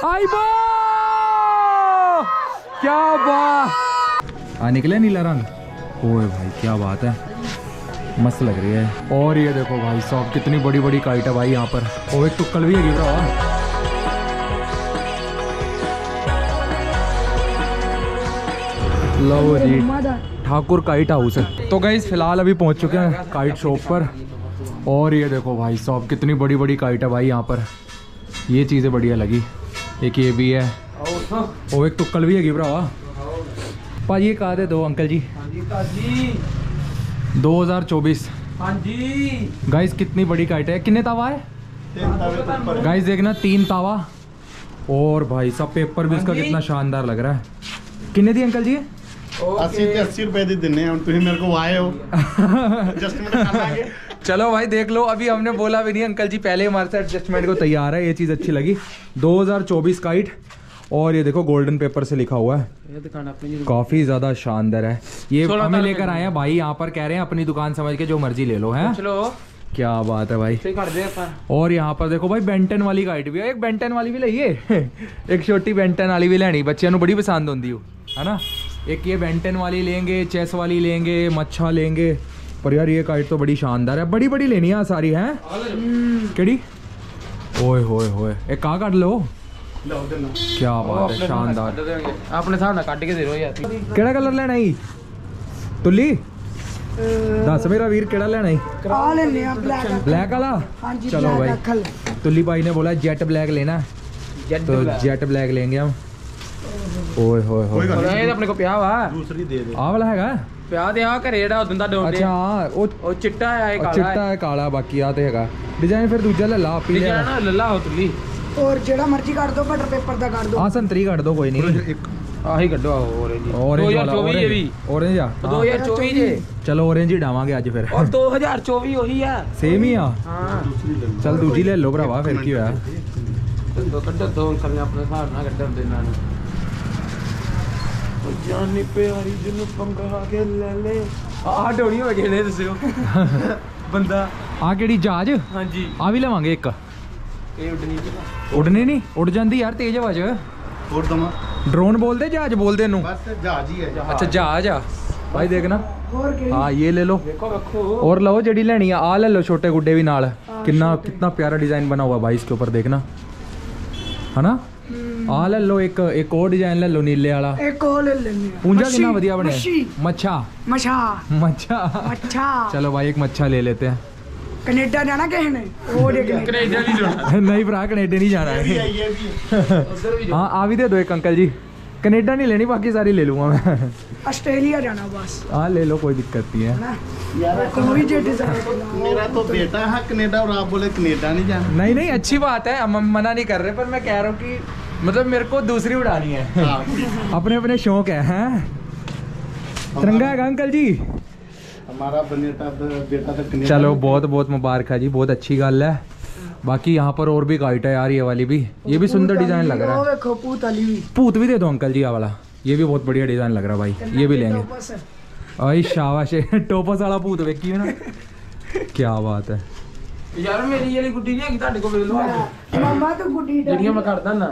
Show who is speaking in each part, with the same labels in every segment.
Speaker 1: आइबो क्या बात। निकले नीला रंग। ओए भाई क्या बात है, मस्त लग रही है। और ये देखो भाई साहब कितनी बड़ी बड़ी काइट है भाई यहाँ पर। ओ एक टुक्कल भी है भरा। लो जी ठाकुर काइट हाउस है। तो गाइस फिलहाल अभी पहुंच चुके हैं काइट शॉप पर। और ये देखो भाई साहब कितनी बड़ी बड़ी काइट है भाई यहाँ पर। ये चीज़ें बढ़िया लगी। एक ये भी है और एक टुक्कल भी है भरावा। भाजी कहा दे दो अंकल जी। 2024।
Speaker 2: हाँ जी
Speaker 1: गाइस कितनी बड़ी काइट है। कितने तावा है गाइस देखना, 3 तावा। और भाई सब पेपर भी इसका कितना शानदार लग रहा है। कितने दी अंकल जी?
Speaker 3: 80 रुपए दी देने हैं। तुम मेरे को आए हो एडजस्टमेंट।
Speaker 1: चलो भाई देख लो, अभी हमने बोला भी नहीं, अंकल जी पहले हमारे साथ एडजस्टमेंट को तैयार है। ये चीज़ अच्छी लगी। 2024 काइट। और ये देखो गोल्डन पेपर से लिखा हुआ है, काफी ज्यादा शानदार है। ये हमें लेकर आए हैं भाई यहाँ पर, कह रहे हैं अपनी दुकान समझ के जो मर्जी ले लो है। चलो क्या बात है भाई। और यहाँ पर देखो भाई बेंटन वाली काइट भी है। एक बेंटन वाली भी लइए एक छोटी बेंटन वाली भी लेनी, बच्चों को बड़ी पसंद होती है ना। एक ये बेंटन वाली लेंगे, चेस वाली लेंगे, मच्छा लेंगे। पर यार ये काइट तो बड़ी शानदार है। बड़ी बड़ी लेनी है सारी है। केड़ी ओए होए होए, एक कहा काट लो। क्या बात है, शानदार।
Speaker 2: अपने साथ ना काट के दे दो यार।
Speaker 1: केड़ा कलर लेना ही तुली? दस मेरा वीर केड़ा लेना ही? ब्लैक वाला। चलो भाई तुली भाई ने बोला जेट ब्लैक लेना, तो जेट ब्लैक लेंगे हम। ओए होए होए,
Speaker 2: अपने को प्या वा
Speaker 3: दूसरी दे दे।
Speaker 1: आ वाला हैगा
Speaker 2: प्या दे आ करे जेड़ा उदंदा डोंडे।
Speaker 1: अच्छा हां
Speaker 2: ओ चिट्टा है, काला
Speaker 1: चिट्टा है, काला बाकी आ ते हैगा डिजाइन। फिर दूजा ले ला, पी ले
Speaker 2: ना लल्ला हो तुली।
Speaker 4: और जेड़ा मर्जी काट दो, बटर पेपर दा काट दो।
Speaker 1: हां संतरी काट दो, कोई नहीं।
Speaker 2: आही कड्डो ऑरेंज।
Speaker 1: ऑरेंज वाला, ऑरेंज आ
Speaker 2: 2024 जे।
Speaker 1: चलो ऑरेंज ही डावांगे आज फिर।
Speaker 2: और 2024 वही है,
Speaker 1: सेम ही आ।
Speaker 2: हां
Speaker 1: चल दूजी ले लो भरावा, फिर की होया।
Speaker 2: दो कड्डो दो कल अपने साथ ना कड्डो देना ने। ओ जानी प्यारी जिनु पंगा के ले ले। आ डोनी हो गए ने दसो बंदा।
Speaker 1: आ केड़ी जहाज?
Speaker 2: हां जी
Speaker 1: आ भी लवांगे एक।
Speaker 2: ਇਹ
Speaker 1: उड़नी नहीं उड़ जाती यार तेज आवाज।
Speaker 3: और दमा
Speaker 1: ड्रोन बोलते जहाज बोलते इनू?
Speaker 3: बस जहाज ही है।
Speaker 1: अच्छा जहाज आ भाई देखना। हाँ ये ले लो।
Speaker 2: देखो रखो।
Speaker 1: और लो जड़ी लेनी है, आ ले लो छोटे गुड्डे भी नाल। कितना प्यारा डिजाइन बना हुआ भाई इसके ऊपर, देखना है ना। आ ले लो एक और डिजाइन ले लो नीले वाला।
Speaker 4: एक और ले लेने।
Speaker 1: पूंजा कितना बढ़िया बने। मच्छा
Speaker 4: मच्छा
Speaker 1: मच्छा
Speaker 4: मच्छा।
Speaker 1: चलो भाई एक मच्छा ले लेते हैं।
Speaker 4: कनाडा जाना किसी ने? वो
Speaker 2: कनेडा नहीं जाना।
Speaker 1: नहीं भरा कनेडा नहीं जाना है।
Speaker 3: ये भी
Speaker 1: हाँ आ भी दे दो एक अंकल जी। कनेडा नहीं लेनी, बाकी सारी ले लूंगा मैं।
Speaker 4: ऑस्ट्रेलिया जाना बस।
Speaker 1: हाँ ले लो, कोई दिक्कत नहीं है।
Speaker 4: कोई जो डिजाइन।
Speaker 3: मेरा तो बेटा है कनेडा और आप बोले कनेडा नहीं जाना।
Speaker 1: नहीं नहीं अच्छी बात है, हम मना नहीं कर रहे, पर मैं कह रहा हूँ कि मतलब मेरे को दूसरी उड़ानी है। अपने अपने शौक है। तिरंगा है अंकल जी
Speaker 3: हमारा बेटा तो कनेडा।
Speaker 1: चलो बहुत बहुत मुबारक है जी, बहुत अच्छी गल है। बाकी यहाँ पर और भी काइट है यार, ये वाली भी, ये भी सुंदर डिजाइन लग रहा है।
Speaker 4: देखो पूत वाली भी।
Speaker 1: पूत भी दे दो अंकल जी आ वाला, ये भी बहुत बढ़िया डिजाइन लग रहा है भाई, ये भी लेंगे। आई शाबाश टोपस वाला भूत वेखी है ना। क्या बात है
Speaker 2: यार, मेरी वाली गुड्डी नहीं है ਤੁਹਾਡੇ ਕੋਲ ਵੇਖ ਲਓ।
Speaker 4: मामा तो गुड्डी
Speaker 2: ਜਿਹੜੀਆਂ मैं ਕਰਦਾ ਨਾ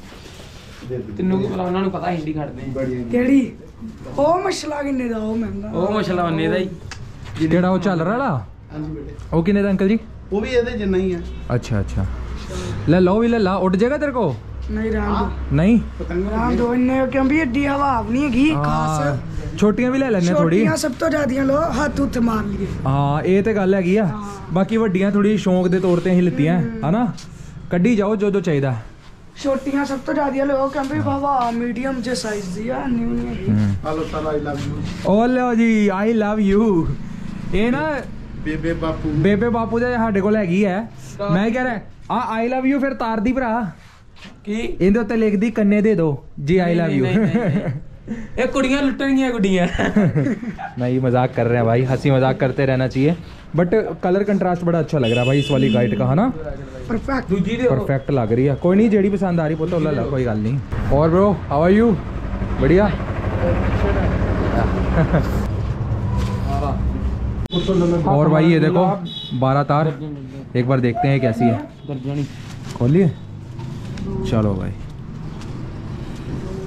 Speaker 2: ਤੈਨੂੰ ਕੀ ਪਤਾ, ਉਹਨਾਂ ਨੂੰ ਪਤਾ ਹਿੰਦੀ ਕੱਢਦੇ।
Speaker 4: केड़ी ओ मसला किन्ने दा? ओ महंगा।
Speaker 2: ਉਹ ਮਸਲਾ ਉਹਨੇ ਦਾ ਹੀ।
Speaker 1: केड़ा वो चल रहा वाला?
Speaker 3: हाँ जी बेटे,
Speaker 1: वो किन्ने दा अंकल जी?
Speaker 3: वो भी ये जिन्ना ही है।
Speaker 1: अच्छा अच्छा ले लो भी ले ला। उड़ जाएगा तेरे को?
Speaker 4: नहीं राम
Speaker 1: नहीं
Speaker 4: राम दो इन्ने क्यों भी एडी हवा नहीं हैगी खास।
Speaker 1: छोटियां भी ले लेने थोड़ी।
Speaker 4: छोटियां सब तो ज्यादा लो, हाथ उठ मार लिए।
Speaker 1: हाँ ये तो गल हैगी आ। बाकी वड्डियां थोड़ी शौक दे तौर ते ही लित्तियां है ना, कड्डी जाओ जो जो चाहिए।
Speaker 4: छोटियां सब तो ज्यादा लो क्यों भी हवा मीडियम जे साइज दी है, नहीं हैगी।
Speaker 3: Hello sir, I love you.
Speaker 1: ओ लो जी आई लव यू। ये ना
Speaker 3: बेबे
Speaker 1: बापू ਦੇ ਸਾਡੇ ਕੋਲ ਹੈਗੀ ਹੈ। ਮੈਂ ਕਹਿ ਰਿਹਾ ਆ ਆਈ ਲਵ ਯੂ ਫਿਰ ਤਾਰ ਦੀ ਭਰਾ
Speaker 2: ਕੀ
Speaker 1: ਇਹਦੇ ਉੱਤੇ ਲਿਖਦੀ ਕੰਨੇ ਦੇ ਦੋ जी आई लव यू।
Speaker 2: ਇਹ ਕੁੜੀਆਂ ਲੁੱਟਣਗੀਆਂ ਗੁੱਡੀਆਂ।
Speaker 1: नहीं मजाक कर रहे हैं भाई, हंसी मजाक करते रहना चाहिए। बट कलर कंट्रास्ट बड़ा अच्छा लग रहा है भाई इस वाली काइट का, है ना।
Speaker 4: परफेक्ट
Speaker 2: ਦੂਜੀ ਦੇ
Speaker 1: परफेक्ट लग रही है। कोई नहीं जेड़ी पसंद आ रही पुत ला ला, कोई गल नहीं। और ब्रो हाउ आर यू? बढ़िया। और भाई ये देखो 12 तार, एक बार देखते हैं कैसी है। खोलिए चलो भाई।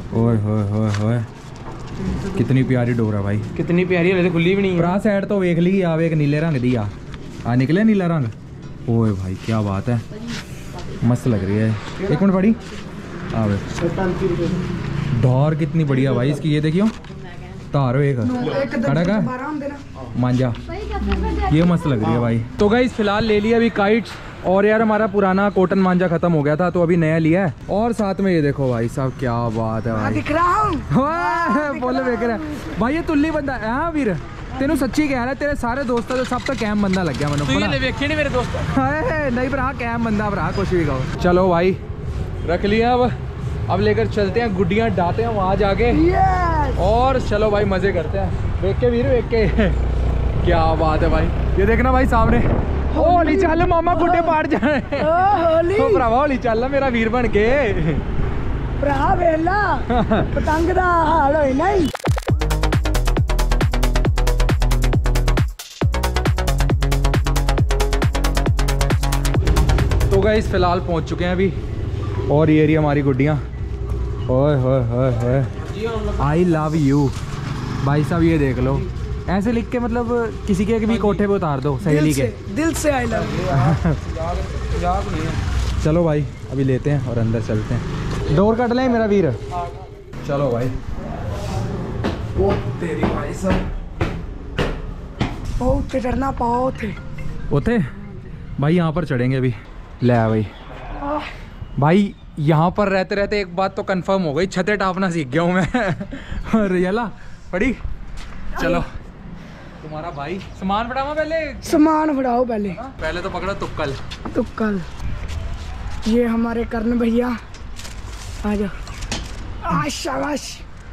Speaker 1: ओए होए होए होए, कितनी प्यारी डोर है भाई,
Speaker 2: कितनी प्यारी है, खुली भी नहीं है।
Speaker 1: भरा साइड तो वेख ली आ, एक नीले रंग दी आ निकले नीला रंग। ओए भाई क्या बात है, मस्त लग रही है। एक मिनट पड़ी आवे, डोर कितनी बढ़िया भाई इसकी, ये देखियो तारो एक कड़क है मांझा, ये मस्त लग रही है भाई। तो गाइस फिलहाल ले लिया अभी काइट्स, और यार हमारा पुराना कॉटन मांझा खत्म हो गया था तो अभी नया लिया है। और साथ में ये देखो भाई साहब क्या बात है भाई,
Speaker 4: दिख रहा हूँ
Speaker 1: बोले देख रहा है भाई, ये तुल्ली बंदा है हाँ वीर, तेनू सच्ची कह रहा है, तेरे सारे दोस्तों सब तो कैम बंदा लग गया मैंने।
Speaker 2: वेखे नहीं मेरे दोस्त,
Speaker 1: नहीं भरा कैम बंदा भरा कुछ भी कहो। चलो भाई रख लिया, अब लेकर चलते हैं, गुड्डियाँ डालते हैं वहाँ जाके, और चलो भाई मजे करते हैं। देख के वीर देख के क्या बात है भाई, ये देखना भाई सामने, होली चल मामा गुड्डे पाट जाए, ओ भरावा होली चल मेरा वीर बन के,
Speaker 4: भरा वेला पतंग दा हाल होई नहीं।
Speaker 1: तो गाइस फिलहाल पहुंच चुके हैं अभी, और ये रही हमारी गुड्डियाँ। ओए होए होए होए, आई लव यू भाई साहब, ये देख लो ऐसे लिख के, मतलब किसी के भी कोठे पे उतार दो सहेली के,
Speaker 4: दिल से आई लव यू।
Speaker 1: चलो भाई अभी लेते हैं और अंदर चलते हैं, डोर कट लें मेरा वीर। चलो भाई, ओ तेरी भाई साहब,
Speaker 4: ओ ते डरना पाओ थे
Speaker 1: उते भाई, यहाँ पर चढ़ेंगे अभी। ले भाई, भाई यहाँ पर रहते रहते एक बात तो कंफर्म हो गई, छतें टापना सीख गया हूँ मैं। और यला पड़ी, चलो तुम्हारा भाई सामान बढ़ावा, पहले
Speaker 4: सामान बढ़ाओ,
Speaker 1: पहले तो पकड़ो तुक्कल।
Speaker 4: तुक्कल, ये हमारे कर्ण भैया, आ जाओ, शाबाश।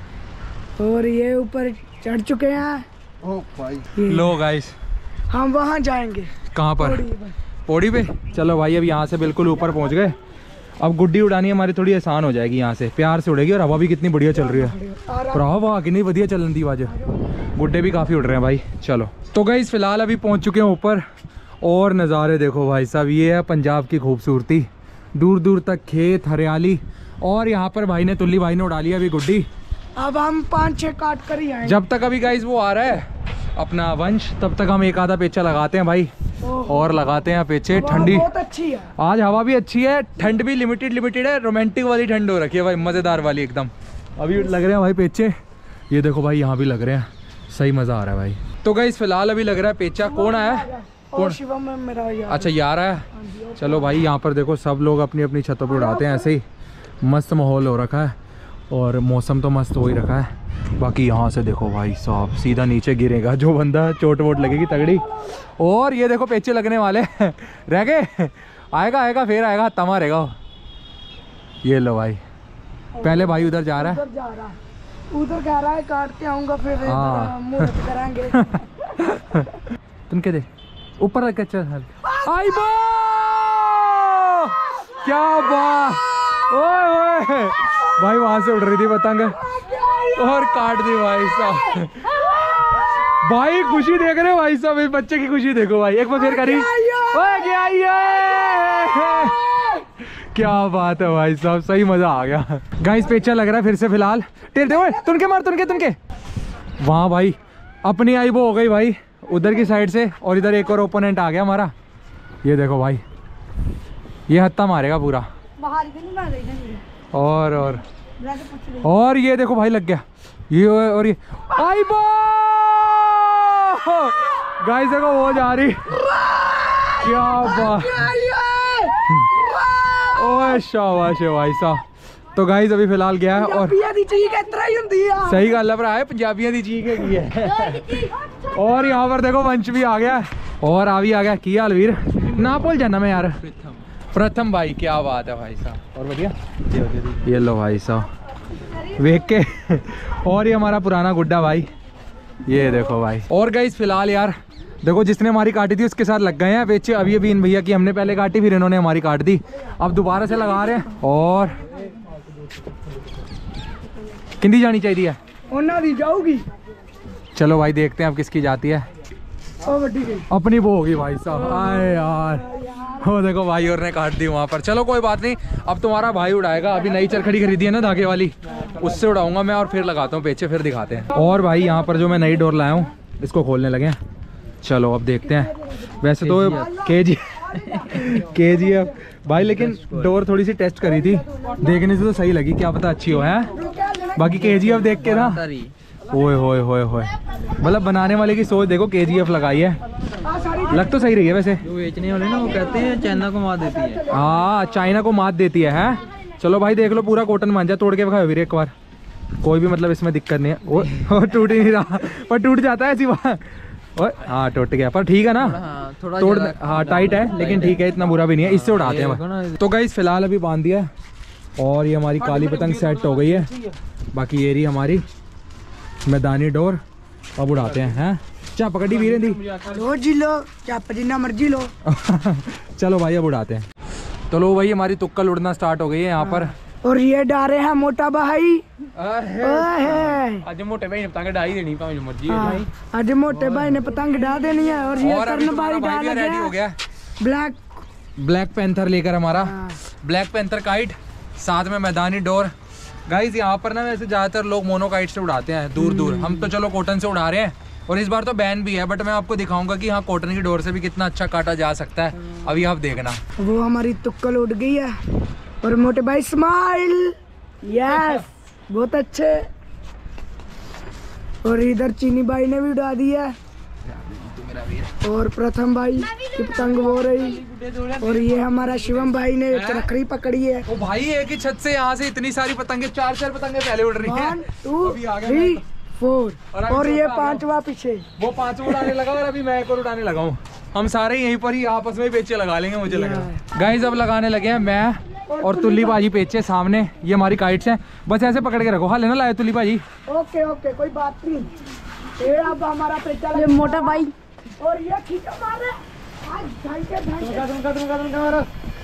Speaker 4: और ये ऊपर चढ़ चुके हैं।
Speaker 3: ओ भाई
Speaker 1: लो गाइस,
Speaker 4: हम वहाँ जाएंगे।
Speaker 1: कहाँ पर? पौड़ी पे। चलो भाई अब यहाँ से बिल्कुल ऊपर पहुँच गए, अब गुड्डी उड़ानी हमारी थोड़ी आसान हो जाएगी, यहाँ से प्यार से उड़ेगी, और हवा भी कितनी बढ़िया चल रही है, हवा कितनी बढ़िया चलन दी वाज, गुड्डे भी काफ़ी उड़ रहे हैं भाई। चलो तो गाइस फिलहाल अभी पहुँच चुके हैं ऊपर, और नज़ारे देखो भाई साहब, ये है पंजाब की खूबसूरती, दूर दूर तक खेत हरियाली, और यहाँ पर भाई ने तुल्ली भाई ने उड़ा लिया अभी गुड्डी।
Speaker 4: अब हम 5-6 काट कर ही आएंगे।
Speaker 1: जब तक अभी गाइस वो आ रहा है अपना वंश, तब तक हम एक आधा पेचा लगाते हैं भाई, और लगाते हैं पेचे। ठंडी
Speaker 4: बहुत अच्छी है
Speaker 1: आज, हवा भी अच्छी है, ठंड भी लिमिटेड है, रोमांटिक वाली ठंड हो रखी है भाई, मज़ेदार वाली एकदम। अभी लग रहे हैं भाई पेचे, ये देखो भाई यहाँ भी लग रहे हैं, सही मज़ा आ रहा है भाई। तो गाइस फिलहाल अभी लग रहा है पेचा। कौन आया? कौन?
Speaker 4: शिवम है मेरा यार।
Speaker 1: अच्छा यार है। चलो भाई यहाँ पर देखो सब लोग अपनी अपनी छतों पर उड़ाते हैं, ऐसे ही मस्त माहौल हो रखा है, और मौसम तो मस्त हो ही रखा है। बाकी यहाँ से देखो भाई साहब, सीधा नीचे गिरेगा जो बंदा, चोट वोट लगेगी तगड़ी। और ये देखो पेचे लगने वाले रह गए, आएगा फिर आएगा, तमा रहेगा। ये लो भाई, पहले भाई उधर जा रहा है,
Speaker 4: उधर कह रहा है काट के आऊंगा, फिर मुहूर्त करेंगे।
Speaker 1: तुम क्या दे ऊपर रख, चल आई बा, क्या बात, ओए भाई वहां से उड़ रही थी पतंग, और काट दी भाई साहब। भाई खुशी देख रहे हो भाई साहब, इस बच्चे की खुशी देखो भाई, एक बार फिर करी, क्या बात है भाई साहब, सही मजा आ गया। गाइस पेचा लग रहा है फिर से फिलहाल, तुनके मार, तुनके वहाँ भाई अपनी आई वो हो गई भाई उधर की साइड से, और इधर एक और ओपोनेंट आ गया हमारा। ये देखो भाई, ये हत्ता मारेगा पूरा, और ये देखो भाई लग गया ये, और ये आई बो गाइस देखो वो जा रही, क्या बात, ओए शाबाश भाई साहब। तो गाइस अभी फिलहाल गया है, और सही गल है भरा, पंजाबियों की चीज है। और यहाँ पर देखो वंश भी आ गया, और आ गया। की हाल वीर, ना भूल जाना मैं यार, प्रथम भाई, क्या बात है भाई साहब, और बढ़िया। ये लो भाई साहब वेख के, और ये हमारा पुराना गुड्डा भाई, ये देखो भाई। और गाइस फिलहाल यार देखो, जिसने हमारी काटी थी उसके साथ लग गए हैं बेचे, अभी इन भैया की हमने पहले काटी, फिर इन्होंने हमारी काट दी, अब दोबारा से लगा रहे हैं। और किंदी जानी चाहिए,
Speaker 4: जाऊगी।
Speaker 1: चलो भाई देखते हैं अब किसकी जाती है, अपनी वो होगी भाई साहब। आए यार वो देखो भाई और ने काट दी वहाँ पर। चलो कोई बात नहीं, अब तुम्हारा भाई उड़ाएगा। अभी नई चरखड़ी खरीदी है ना धागे वाली, उससे उड़ाऊंगा मैं और फिर लगाता हूँ पेचे, फिर दिखाते हैं। और भाई यहाँ पर जो मैं नई डोर लाया हूँ इसको खोलने लगे हैं। चलो अब देखते हैं। वैसे तो KGF भाई, लेकिन डोर थोड़ी सी टेस्ट करी थी, देखने से तो सही लगी, क्या पता अच्छी हो है। बाकी KGF देख के ना ओए होए होए होए, मतलब बनाने वाले की सोच देखो, KGF लगाई है, लग तो सही रही है वैसे।
Speaker 2: जो बेचने वाले ना वो कहते हैं चाइना को मात देती है।
Speaker 1: हाँ चाइना को मात देती है। चलो भाई देख लो, पूरा कॉटन मांझा तोड़ के दिखाओ फिर एक बार, कोई भी मतलब इसमें दिक्कत नहीं है। वो टूट ही नहीं रहा, पर टूट जाता है ऐसी बात। हाँ टूट गया, पर ठीक है ना,
Speaker 2: थोड़ा
Speaker 1: तोड़ हाँ टाइट है लेकिन ठीक है, इतना बुरा भी नहीं है, इससे उड़ाते हैं। तो गाइस फिलहाल अभी बांध दिया है और ये हमारी काली पतंग सेट हो गई है। बाकी ये रही हमारी मैदानी डोर, अब उड़ाते हैं। चा पकड़ी वीरे दी
Speaker 4: लो जी लो, चाप जितना मर्जी लो।
Speaker 1: चलो भाई अब उड़ाते हैं। तो लो भाई हमारी तुक्कल उड़ना स्टार्ट हो गई है यहाँ पर।
Speaker 4: और ये डारे हैं मोटा भाई।
Speaker 2: आज मोटे भाई ने पतंग डाई देनी भाई मर्जी है भाई।
Speaker 4: आज मोटे भाई ने पतंग डा देनी है। और ये कर्ण भाई डाल
Speaker 1: रेडी हो गया, ब्लैक पैंथर लेकर हमारा ब्लैक पैंथर काइट, साथ में मैदानी डोर। गाइस यहाँ पर ना वैसे ज्यादातर लोग मोनो काइट से उड़ाते हैं दूर दूर, हम तो चलो कॉटन से उड़ा रहे हैं और इस बार तो बैन भी है, बट मैं आपको दिखाऊंगा कि हाँ कॉटन की डोर से भी कितना अच्छा काटा जा सकता है। अभी आप देखना।
Speaker 4: वो हमारी तुक्कल उड़ गई है और मोटे भाई स्माइल, यस बहुत अच्छे। और इधर चीनी भाई ने भी उड़ा दिया और प्रथम भाई की पतंग हो रही। और ये हमारा शिवम भाई ने चरखड़ी पकड़ी है।
Speaker 1: ओ भाई एक ही छत से यहाँ से इतनी सारी पतंगे, चार पतंगे पहले उड़ रही हैं।
Speaker 4: 1 2 3 4 और ये 5वां पीछे।
Speaker 1: वो 5वां उड़ाने लगा और अभी मैं एक और उड़ाने लगा हूँ। हम सारे यहीं पर ही आपस में पेचे लगा लेंगे मुझे लग रहा है। गाइस अब लगाने लगे हैं मैं और तुल्ली बाजी पेचे सामने। ये हमारी काइट्स हैं, बस ऐसे पकड़ के रखो। हाँ लेना लाए तुल्ली बाजी।
Speaker 4: ओके ओके कोई बात नहीं। ये अब हमारा पेचा ये मोटा भाई और ये खींचो मारे आज ढाई के मारो।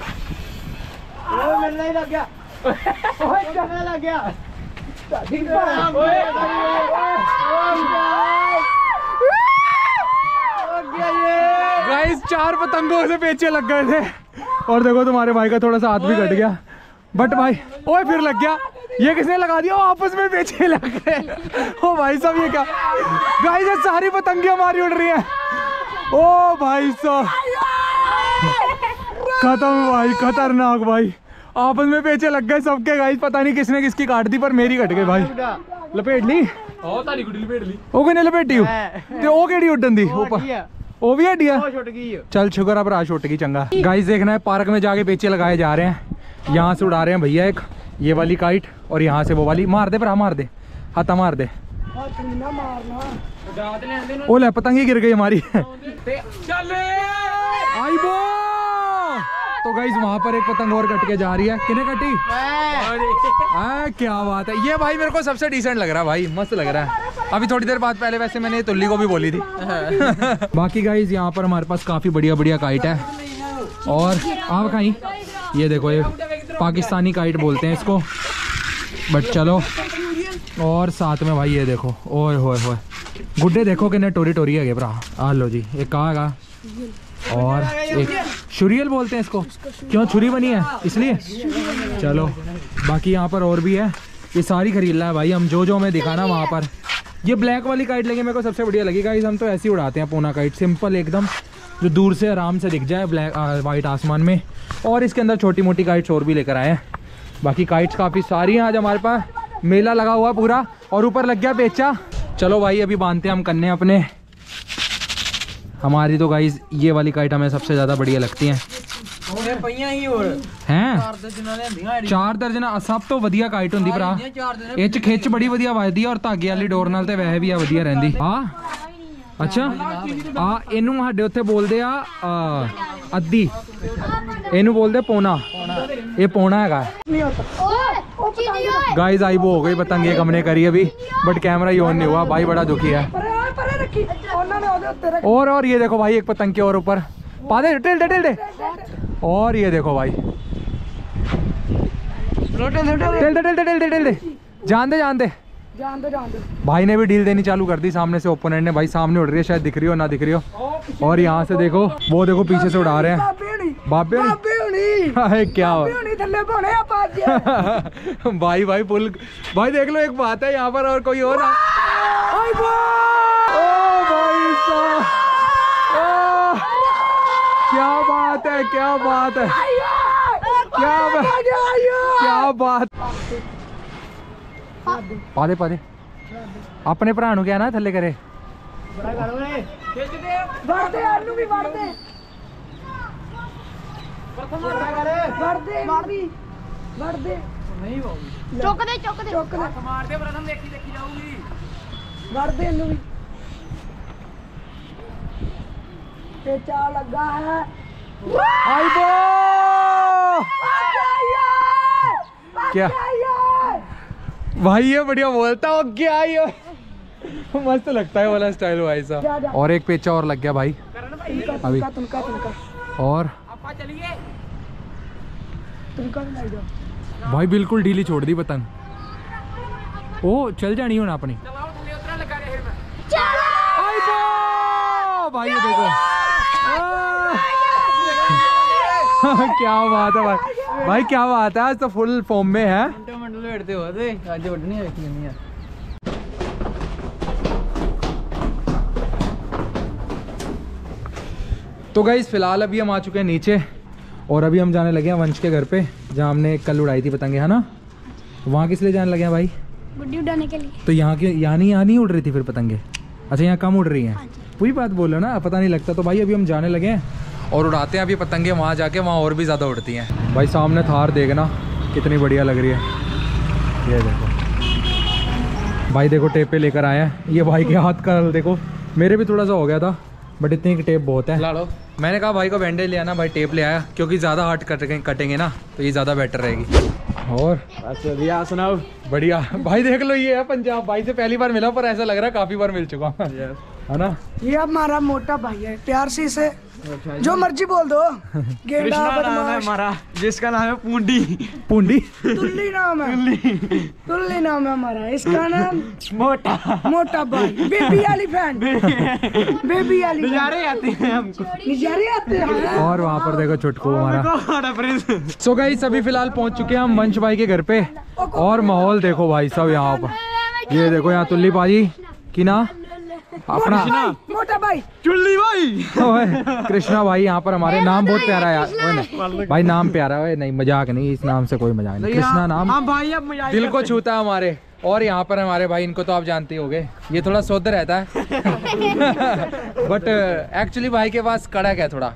Speaker 4: ओ मिलने ही लग गया, ओए करने लग गया।
Speaker 1: गाइस 4 पतंगों से पेचे लग गए थे और देखो तुम्हारे भाई का थोड़ा सा हाथ भी कट गया, बट भाई ओए फिर लग गया। ये किसने लगा दिया? आपस में पेचे लग गए। ओ भाई साहब ये क्या? गाइस ये सारी पतंगे हमारी उड़ रही हैं। ओ भाई साहब खत्म भाई, खतरनाक भाई, आपस में पेचे लग गए सबके। गाइस पता नहीं किसने किसकी काट दी, पर मेरी कट गई भाई। लपेट ली ओ तारी गुडी लपेट ली ओ किने लपेटी हो ते ओ केड़ी उडन दी ऊपर ओ भी हड्डी है। चल शुक्र है भरा छुट गई, चंगा। गाइस देखना है पार्क में जाके पेचे लगाए जा रहे हैं। यहाँ से उड़ा रहे हैं भैया एक ये वाली काइट और यहाँ से वो वाली। मार दे भरा, मार दे, हाथा मार दे। ओ ले पतंगी गिर गई हमारी। आई बो। तो गाइस वहां पर एक पतंग और कट के जा रही है। किने कटी? क्या बात है। ये भाई मेरे को सबसे डिसेंट लग रहा है भाई, मस्त लग रहा है। अभी थोड़ी देर बाद पहले वैसे मैंने तुल्ली को भी बोली थी। बाकी गाइस यहाँ पर हमारे पास काफी बढ़िया बढ़िया काइट है। और आप कहीं ये देखो, ये पाकिस्तानी काइट बोलते हैं इसको, बट चलो। और साथ में भाई ये देखो, ओए होए होए गुड्डे देखो कितने टोरी टोरी है भरा। आ लो जी, एक कहा और एक छुरियल बोलते हैं इसको। क्यों छुरी बनी है इसलिए। चलो बाकी यहाँ पर और भी है, ये सारी खरीद ला है भाई हम, जो हमें दिखाना वहाँ पर। ये ब्लैक वाली काइट लेंगे, मेरे को सबसे बढ़िया लगी गाइस। हम तो ऐसे ही उड़ाते हैं पूना काइट, सिंपल एकदम, जो दूर से आराम से दिख जाए ब्लैक वाइट आसमान में। और इसके अंदर छोटी मोटी काइट्स और भी लेकर आए हैं। बाकी काइट्स काफ़ी सारी हैं। आज हमारे पास मेला लगा हुआ पूरा और ऊपर लग गया पेचा। चलो भाई अभी बांधते हैं हम कन्ने अपने। हमारी तो गाइस ये वाली काइट हमें सबसे ज़्यादा बढ़िया लगती हैं। चार दर्जन सब तो वधिया काइट होंदी भरा। इच खिच बड़ी वधिया वजदी और धागे वाली डोर नाल ते वैसे भी वधिया रहंदी। हाँ अच्छा आ इनू साडे उत्थे बोलदे आ अद्धी, इनू बोलदे पौना। ये पौना हैगा। गाइस आई वो हो गई पतंग, एक हमने करी अभी, बट कैमरा ही ऑन नहीं हुआ भाई, बड़ा दुखी है। और ये देखो भाई एक पतंग के और ऊपर पा दे, टेल दे। और ये देखो भाई टेल दे। जान दे भाई ने भी डील देनी चालू कर दी सामने से। ओपोनेंट ने भाई सामने उड़ रही है, शायद दिख रही हो ना दिख रही हो। और यहाँ से देखो, वो देखो पीछे से उड़ा रहे हैं। बाबे
Speaker 4: बाबे हुनी
Speaker 1: हाय क्या
Speaker 4: बाबे हुनी थल्ले पौने आप आज
Speaker 1: भाई भाई पुल भाई देख लो एक बात है यहाँ पर और कोई और ना
Speaker 4: ओए बा
Speaker 1: ओ भाई साहब क्या बात है क्या बात है क्या बात पादे पादे अपने भरा नु क्या ना थल्ले करे
Speaker 4: बढ़ते आलू भी बढ़ते बढ़ते नहीं चौक दे मार दे प्रथम देखी जाऊंगी बढ़ते आलू भी पेचा लगा है
Speaker 1: क्या भाई ये बढ़िया बोलता हो क्या ये मस्त लगता है वाला स्टाइल भाई साहब। और एक पेचा और लग गया भाई अभी
Speaker 4: तुनका
Speaker 1: और भाई बिल्कुल ढीली छोड़ दी पतंग ओ चल जानी हो ना अपनी भाई ये देखो क्या बात है भाई भाई क्या बात है आज तो फुल फॉर्म में है तो गाइस फिलहाल अभी हम आ चुके हैं नीचे और अभी हम जाने लगे हैं वंश के घर पे जहाँ हमने कल उड़ाई थी पतंगे है ना। वहाँ किस लिए जाने लगे हैं भाई?
Speaker 5: गुड्डी उड़ाने के लिए।
Speaker 1: तो यहाँ के यहाँ नहीं उड़ रही थी फिर पतंगे? अच्छा यहाँ कम उड़ रही हैं? पूरी बात बोल रहे हो ना, पता नहीं लगता। तो भाई अभी हम जाने लगे हैं और उड़ाते हैं अभी पतंगे वहाँ जाके, वहाँ और भी ज़्यादा उड़ती हैं। भाई सामने थार देखना कितनी बढ़िया लग रही है, ये देखो भाई, देखो टेप पे लेकर आए हैं। ये भाई के हाथ का देखो, मेरे भी थोड़ा सा हो गया था बट इतनी की टेप बहुत है। लाड़ो मैंने कहा भाई को बैंडेज ले आना, भाई टेप ले आया क्योंकि ज़्यादा हार्ड कटेंगे ना तो ये ज़्यादा बेटर रहेगी। और
Speaker 2: बढ़िया सुनाओ।
Speaker 1: बढ़िया भाई, देख लो ये है पंजाब। भाई से पहली बार मिला पर ऐसा लग रहा है काफ़ी बार मिल चुका है ना।
Speaker 4: ये हमारा मोटा भाई है, प्यार से इसे जो मर्जी बोल दो। गेंडा बदमाश
Speaker 2: हमारा, जिसका नाम है पूंडी।
Speaker 1: पूंडी
Speaker 4: तुल्ली नाम है, तुल्ली नाम है हमारा। इसका नाम मोटा भाई, बेबी एलिफेंट, बेबी एलिफेंट।
Speaker 2: नजारे आते हैं हमको,
Speaker 4: नजारे आते हैं।
Speaker 1: और वहाँ पर देखो चुटकू हमारा। सो गाइस अभी फिलहाल पहुँच चुके हैं हम वंश भाई के घर पे और माहौल देखो भाई सब यहाँ पर। ये देखो यहाँ तुल्ली बाजी की ना अपना
Speaker 4: मोटा भाई,
Speaker 2: चुल्ली भाई,
Speaker 1: कृष्णा भाई यहाँ पर हमारे। नाम बहुत प्यारा है यार भाई, नाम प्यारा है। नहीं मजाक नहीं, इस नाम से कोई मजाक नहीं। कृष्णा नाम दिल को छूता है हमारे। और यहाँ पर हमारे भाई, इनको तो आप जानते ही होंगे, ये थोड़ा शुद्ध रहता है बट एक्चुअली भाई के पास कड़क है थोड़ा।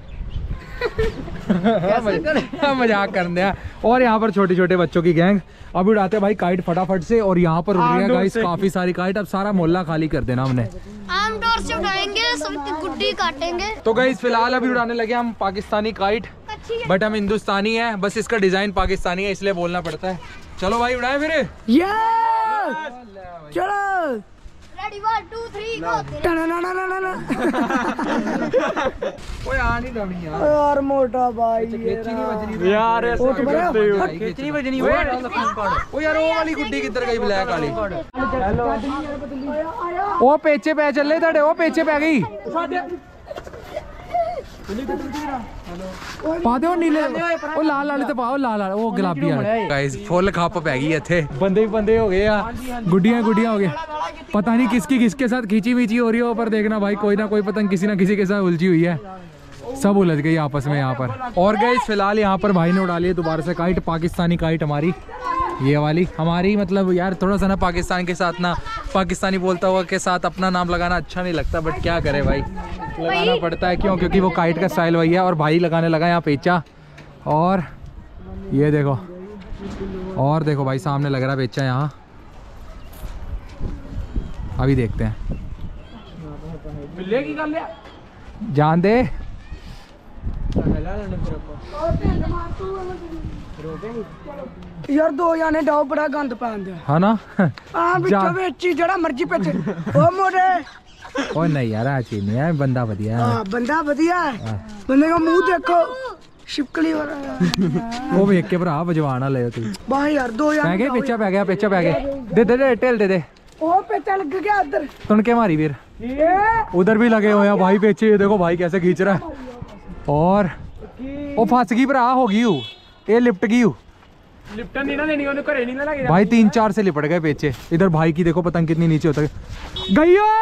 Speaker 1: मजाक कर दिया। और यहाँ पर छोटे छोटे बच्चों की गैंग अभी उड़ाते हैं भाई काइट फटाफट से। और यहाँ पर उड़ रही है गाइस काफी सारी काइट। अब सारा मोहल्ला खाली कर देना हमने।
Speaker 5: आमतौर से उड़ाएंगे, सब गुड्डी काटेंगे।
Speaker 1: तो गाइस फिलहाल अभी उड़ाने लगे हम पाकिस्तानी काइट, बट हम हिंदुस्तानी है, बस इसका डिजाइन पाकिस्तानी है इसलिए बोलना पड़ता है। चलो भाई उड़ाए फिर।
Speaker 4: चलो
Speaker 5: रेडी 1 2 3 गो।
Speaker 4: यार मोटा भाई
Speaker 2: यार
Speaker 1: कितनी बजनी हो यार। वो वाली गुड्डी किधर गई ब्लैक वाली? ओ पेचे पे चले थोड़े, ओ पेचे पे गई। पा दो नीले, ओ लाल वाले तो पाओ, लाल वाले, ओ गुलाबी वाले। गाइस फुल खप पै गई इत्थे, बंदे ही बंदे हो गए यार, गुड्डियां हो गए। पता नहीं किसके साथ खींची मीची हो रही हो, पर देखना भाई कोई ना कोई पतंग किसी ना किसी के साथ उलझी हुई है। सब उलझ गई आपस में यहाँ पर। और गाइस फिलहाल यहाँ पर भाई ने उड़ा लिया दोबारा से काइट, पाकिस्तानी काइट हमारी, ये वाली हमारी। मतलब यार थोड़ा सा ना पाकिस्तान के साथ ना, पाकिस्तानी बोलता हुआ के साथ अपना नाम लगाना अच्छा नहीं लगता, बट क्या करे भाई, लगाना पड़ता है। क्यों? क्योंकि वो काइट का स्टाइल वही है। और भाई लगाने लगा यहाँ पेचा। और ये देखो, और देखो भाई सामने लग रहा पेचा यहाँ। अभी देखते हैं, जान दे।
Speaker 4: यार दो जाने डाओ, बड़ा गंद पान दिया
Speaker 1: है ना।
Speaker 4: हां बिचो बेची जड़ा मर्जी पे ओ मोरे।
Speaker 1: ओ नहीं यार आ चीज नहीं है, बंदा बढ़िया है।
Speaker 4: हां बंदा बढ़िया है, बंदे का मुंह देखो शिपकली वाला।
Speaker 1: वो देख के भरा बजवाना ले तू
Speaker 4: भाई यार दो जाने
Speaker 1: पै गए, पेचा पै गया, पेचा पै गया। दे दे टेल दे दे।
Speaker 4: ओ पेचा लग गया उधर,
Speaker 1: तुनके मारी वीर, उधर भी लगे हुए हैं भाई पेचे। ये देखो भाई कैसे खींच रहा है। और ਉਹ ਫਸ ਗਈ ਭਰਾ ਹੋ ਗਈ ਇਹ लिपट गई
Speaker 2: लिफ्टन नहीं ना देनी उन्हें घरे नहीं ना लगे
Speaker 1: भाई 3-4 से लिपट गए पीछे इधर भाई की देखो पतंग कितनी नीचे उतर गई ओ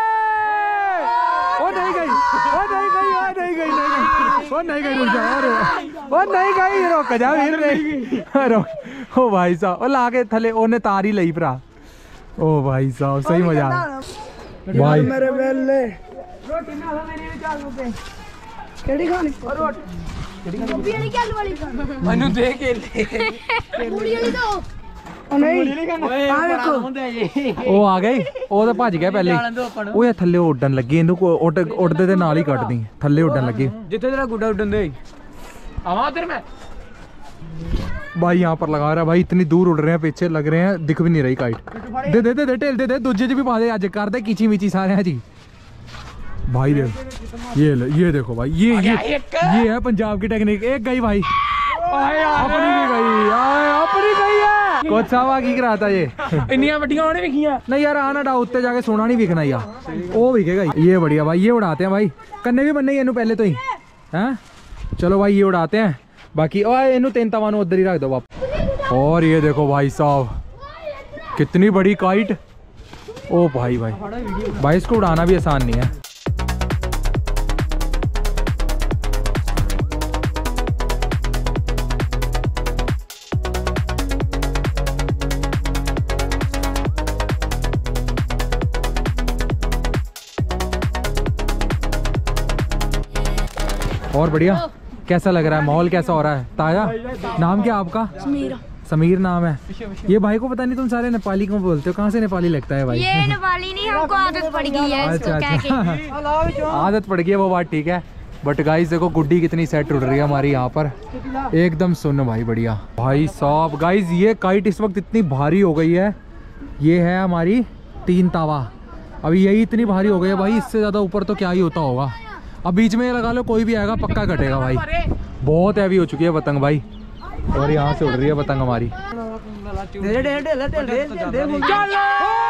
Speaker 1: नहीं गई ओ नहीं गई ओ नहीं गई ओ नहीं गई रुक जा ओ नहीं गई रुक जा वीर रुक ओ भाई साहब ओ लाके थले ओने तार ही लई भरा ओ भाई साहब सही मजा भाई
Speaker 4: मेरे बेले रोटी ना ला मेरी चाल पे केड़ी खानी रोटी
Speaker 5: गोभी वाली क्या आलू वाली
Speaker 2: मनु दे के ले
Speaker 5: मूली वाली दो
Speaker 4: नहीं आ देखो
Speaker 1: ਉਹ ਆ ਗਈ ਉਹ ਤਾਂ ਭੱਜ ਗਿਆ ਪਹਿਲੇ ਉਹ ਇਹ ਥੱਲੇ ਉੱਡਣ ਲੱਗੀ ਇਹਨੂੰ ਉੱਡਦੇ ਦੇ ਨਾਲ ਹੀ ਕੱਢਦੀ ਥੱਲੇ ਉੱਡਣ ਲੱਗੀ
Speaker 2: जिथे तेरा गुड्डा उड़न दे आवा उधर मैं
Speaker 1: भाई यहाँ पर लगा रहा है भाई इतनी दूर उड़ रहे हैं पीछे लग रहे हैं दिख भी नहीं रही kite they they they they tell दे दे दूजे च भी पा दे आज कर दे कीची मीची सारे जी भाई देख ये देखो भाई ये है पंजाब की टेक्निक एक गई भाई अपनी भी गई अपनी गई है कुछ सावा की कराता ये
Speaker 2: इन्नियां वड्डियां होने विखियां
Speaker 1: नहीं यार आना डा उत्ते जाके सोना नहीं विकना यार वो विकेगा ये बढ़िया भाई ये उड़ाते हैं भाई कन्ने भी बनने इनू पहले तो ही हैं चलो भाई ये उड़ाते हैं बाकी इनू 3 तवा उधर ही रख दो वापस और ये देखो भाई साहब कितनी बड़ी काइट ओ भाई इसको उड़ाना भी आसान नहीं है और बढ़िया कैसा लग रहा है माहौल कैसा हो रहा है ताजा नाम क्या आपका समीर नाम है ये भाई को पता नहीं तुम सारे नेपाली को बोलते हो कहाँ से नेपाली लगता है भाई
Speaker 5: ये नेपाली नहीं हमको आदत पड़ गई है इसको कह के
Speaker 1: आदत पड़ गई है वो बात ठीक है बट गाइस देखो गुड्डी कितनी सेट उड़ रही है हमारी यहाँ पर एकदम सुन भाई बढ़िया भाई साहब गाइस ये काइट इस वक्त इतनी भारी हो गई है ये है हमारी 3 तावा अभी यही इतनी भारी हो गई है भाई इससे ज्यादा ऊपर तो क्या ही होता होगा अब बीच में ये लगा लो कोई भी आएगा पक्का कटेगा भाई बहुत हैवी हो चुकी है पतंग भाई और यहाँ से उड़ रही है पतंग हमारी